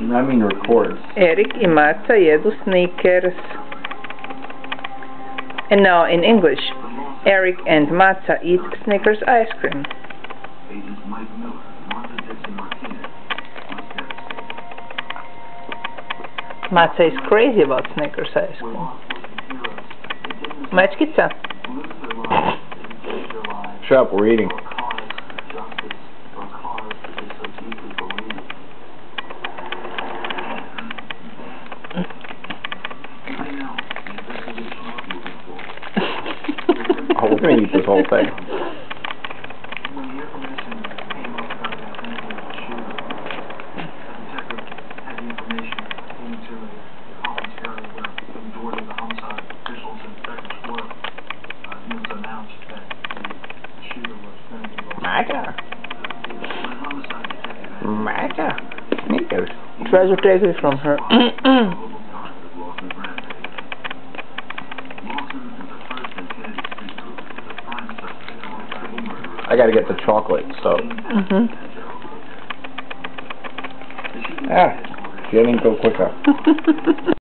I mean records. Eric I Maca jedu Snickers. And now in English, Eric and Maca eat Snickers ice cream. Maca is crazy about Snickers ice cream. Mačkica? Shut up, we're eating. Oh, we're gonna eat this whole thing. Maca. Maca. Snickers. Try to take it from her. I gotta get the chocolate, so. Ah, she didn't go quicker.